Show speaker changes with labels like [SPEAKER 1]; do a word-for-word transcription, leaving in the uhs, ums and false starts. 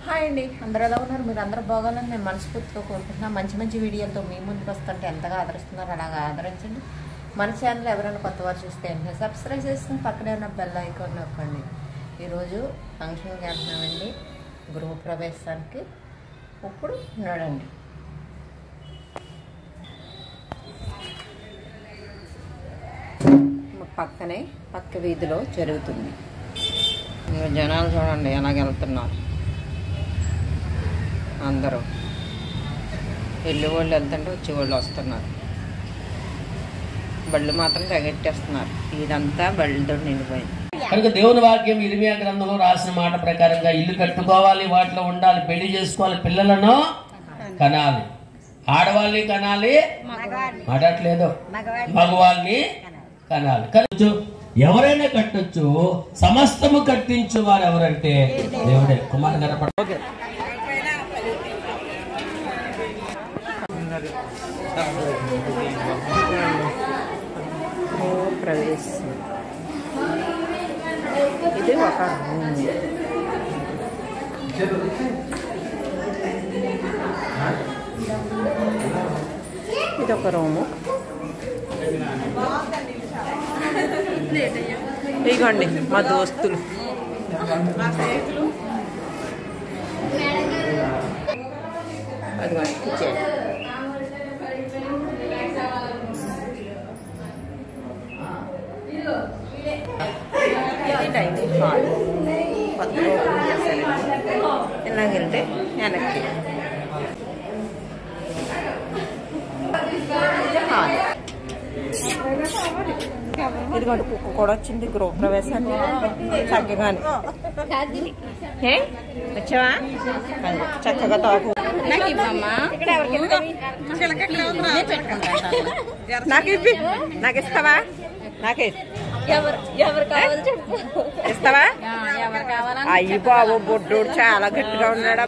[SPEAKER 1] Hi అండి, అందరూ ఎలా ఉన్నారు? మీరు అందరూ బాగోవాలని నేను మనస్ఫూర్తిగా కోరుకుంటున్నా. మంచి మంచి వీడియోలతో మీ ముందుకు వస్తుంటే ఎంతగా ఆదరిస్తున్నారు, అలాగా ఆదరించండి. మన ఛానల్ ఎవరైనా కొత్త వారు చూస్తే వెంటనే సబ్స్క్రైబ్ చేసుకుని పక్కనే ఉన్న బెల్ ఐకాన్ నొక్కండి. ఈరోజు ఫంక్షన్కి వెళ్తున్నామండి, గృహప్రవేశానికి. ఇప్పుడు నడండి. పక్కనే పక్క వీధిలో జరుగుతుంది. జనాలు చూడండి ఎలాగ వెళ్తున్నారు. అందరూ వెళ్ళి వాళ్ళు వెళ్తుంటే వచ్చి వాళ్ళు వస్తున్నారు. బళ్ళు మాత్రం తగెట్టేస్తున్నారు. ఇదంతా బళ్ళతో నిండిపోయింది.
[SPEAKER 2] కనుక దేవుని వాక్యం ఇర్మియా గ్రంథంలో రాసిన మాట ప్రకారంగా ఇల్లు కట్టుకోవాలి, వాటిలో ఉండాలి, పెళ్లి చేసుకోవాలి, పిల్లలను కనాలి, ఆడవాళ్ళని కనాలి, మాట్లాడలేదు మగవాళ్ళని కనాలి. కనొచ్చు, ఎవరైనా కట్టొచ్చు, సమస్తము కట్టించు వారు ఎవరంటే దేవుడే. కుమార్ గణపడ
[SPEAKER 1] ప్రవేశం. ఇది ఒక ఇది ఒక రూము. ఇదిగోండి మా దోస్తులు. అదిగోండి కిచెన్. ఇది డైనింగ్ హాల్. కొత్తగా ఓపెన్ చేశారండి. ఇలాగెళ్తే వెనక్కి హాల్. ఇదిగోండి కుక్క కూడా వచ్చింది గృహప్రవేశాన్ని. చక్కగానే వచ్చావా? చక్కగా తాకు. నాకు ఇప్పి, నాకు ఇస్తావా? నాకే ఇస్తావా? అయ్యి బాబు, బొడ్డోడు చాలా గట్టిగా ఉన్నాడు.